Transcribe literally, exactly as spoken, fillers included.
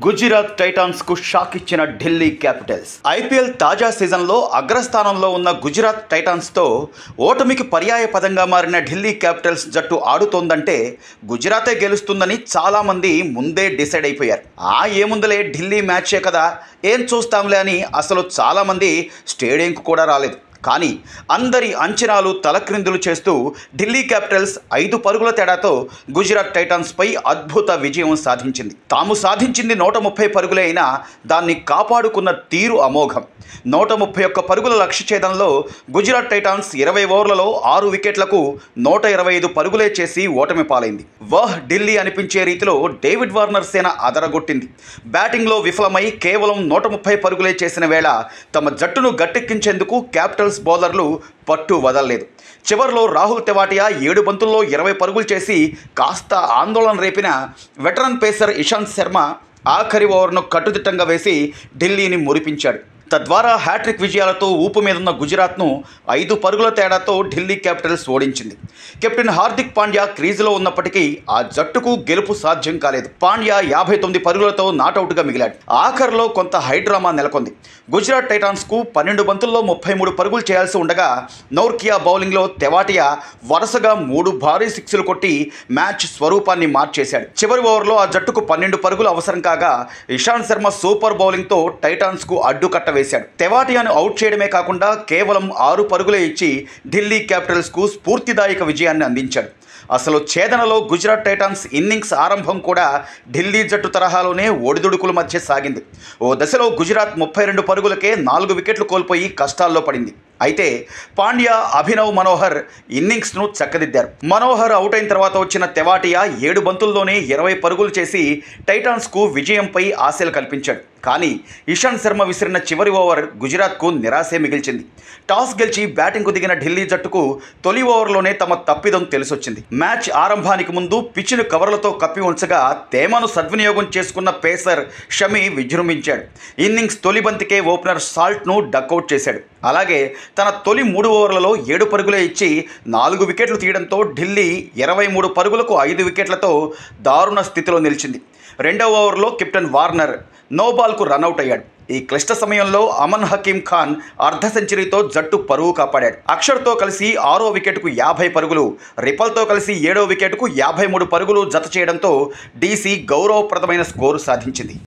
Gujarat Titans కు shock ఇచ్చిన Delhi Capitals. IPL తాజా సీజన్లో అగ్రస్థానంలో ఉన్న గుజరాత్ టైటాన్స్ తో ఓటమికి పర్యాయ పదంగా మారిన ఢిల్లీ క్యాపిటల్స్ జట్టు ఆడుతోందంటే గుజరాతే గెలుస్తుందని చాలా మంది ముందే డిసైడ్ అయిపోయారు. ఆ ఏముందలే ఢిల్లీ మ్యాచే కదా, ఏం చూస్తాంలే అని అసలు చాలా మంది స్టేడియంకు కూడా రాలేదు. కానీ అందరి అంచనాలు తలక్రిందులు చేస్తూ ఢిల్లీ క్యాపిటల్స్ ఐదు పరుగుల తేడాతో గుజరాత్ టైటాన్స్పై అద్భుత విజయం సాధించింది. తాము సాధించింది నూట ముప్పై పరుగులే అయినా దాన్ని కాపాడుకున్న తీరు అమోఘం. నూట ముప్పై ఒక్క పరుగుల లక్ష్య ఛేదంలో గుజరాత్ టైటాన్స్ ఇరవై ఓవర్లలో ఆరు వికెట్లకు నూట ఇరవై ఐదు పరుగులే చేసి ఓటమి పాలైంది. వాహ్ ఢిల్లీ అనిపించే రీతిలో డేవిడ్ వార్నర్ సేన అదరగొట్టింది. బ్యాటింగ్లో విఫలమై కేవలం నూట ముప్పై పరుగులే చేసిన వేళ తమ జట్టును గట్టెక్కించేందుకు క్యాపిటల్స్ బౌలర్లు పట్టు వదలలేదు. చివర్లో రాహుల్ తెవాటియా ఏడు బంతుల్లో ఇరవై పరుగులు చేసి కాస్త ఆందోళన రేపిన వెటరన్ పేసర్ ఇషాంత్ శర్మ ఆఖరి ఓవర్ను కట్టుదిట్టంగా వేసి ఢిల్లీని మురిపించాడు. తద్వారా హ్యాట్రిక్ విజయాలతో ఊపు మీదున్న గుజరాత్ను ఐదు పరుగుల తేడాతో ఢిల్లీ క్యాపిటల్స్ ఓడించింది. కెప్టెన్ హార్దిక్ పాండ్యా క్రీజులో ఉన్నప్పటికీ ఆ జట్టుకు గెలుపు సాధ్యం కాలేదు. పాండ్యా యాభై తొమ్మిది పరుగులతో నాటౌట్గా మిగిలాడు. ఆఖరిలో కొంత హైడ్రామా నెలకొంది. గుజరాత్ టైటాన్స్కు పన్నెండు బంతుల్లో ముప్పై మూడు పరుగులు చేయాల్సి ఉండగా నోర్కియా బౌలింగ్లో తెవాటియా వరుసగా మూడు భారీ సిక్స్లు కొట్టి మ్యాచ్ స్వరూపాన్ని మార్చేశాడు. చివరి ఓవర్లో ఆ జట్టుకు పన్నెండు పరుగులు అవసరం కాగా ఇషాంత్ శర్మ సూపర్ బౌలింగ్తో టైటాన్స్కు అడ్డుకట్ట వేశాడు. తెవాటియాను అవుట్ చేయడమే కాకుండా కేవలం ఆరు పరుగులే ఇచ్చి ఢిల్లీ క్యాపిటల్స్కు స్ఫూర్తిదాయక విజయాన్ని అందించాడు. అసలు ఛేదనలో గుజరాత్ టైటాన్స్ ఇన్నింగ్స్ ఆరంభం కూడా ఢిల్లీ జట్టు తరహాలోనే ఒడిదుడుకుల మధ్య సాగింది. ఓ దశలో గుజరాత్ ముప్పై రెండు పరుగులకే నాలుగు వికెట్లు కోల్పోయి కష్టాల్లో పడింది. అయితే పాండ్యా, అభినవ్ మనోహర్ ఇన్నింగ్స్ను చక్కదిద్దారు. మనోహర్ అవుట్ అయిన తర్వాత వచ్చిన తెవాటియా ఏడు బంతుల్లోనే ఇరవై పరుగులు చేసి టైటాన్స్కు విజయంపై ఆశలు కల్పించాడు. కానీ ఇషాంత్ శర్మ విసిరిన చివరి ఓవర్ గుజరాత్కు నిరాశే మిగిల్చింది. టాస్ గెలిచి బ్యాటింగ్కు దిగిన ఢిల్లీ జట్టుకు తొలి ఓవర్లోనే తమ తప్పిదం తెలిసొచ్చింది. మ్యాచ్ ఆరంభానికి ముందు పిచ్ను కవర్లతో కప్పి ఉంచగా తేమను సద్వినియోగం చేసుకున్న పేసర్ షమి విజృంభించాడు. ఇన్నింగ్స్ తొలి బంతికే ఓపెనర్ సాల్ట్ను డక్అవుట్ చేశాడు. అలాగే తన తొలి మూడు ఓవర్లలో ఏడు పరుగులే ఇచ్చి నాలుగు వికెట్లు తీయడంతో ఢిల్లీ ఇరవై మూడు పరుగులకు ఐదు వికెట్లతో దారుణ స్థితిలో నిలిచింది. రెండవ ఓవర్లో కెప్టెన్ వార్నర్ నోబాల్కు రన్అట్ అయ్యాడు. ఈ క్లిష్ట సమయంలో అమన్ హకీం ఖాన్ అర్ధ సెంచరీతో జట్టు పరువు కాపాడాడు. అక్షర్తో కలిసి ఆరో వికెట్కు యాభై పరుగులు, రిపల్తో కలిసి ఏడో వికెట్కు యాభై మూడు పరుగులు జత చేయడంతో డీసీ గౌరవప్రదమైన స్కోరు సాధించింది.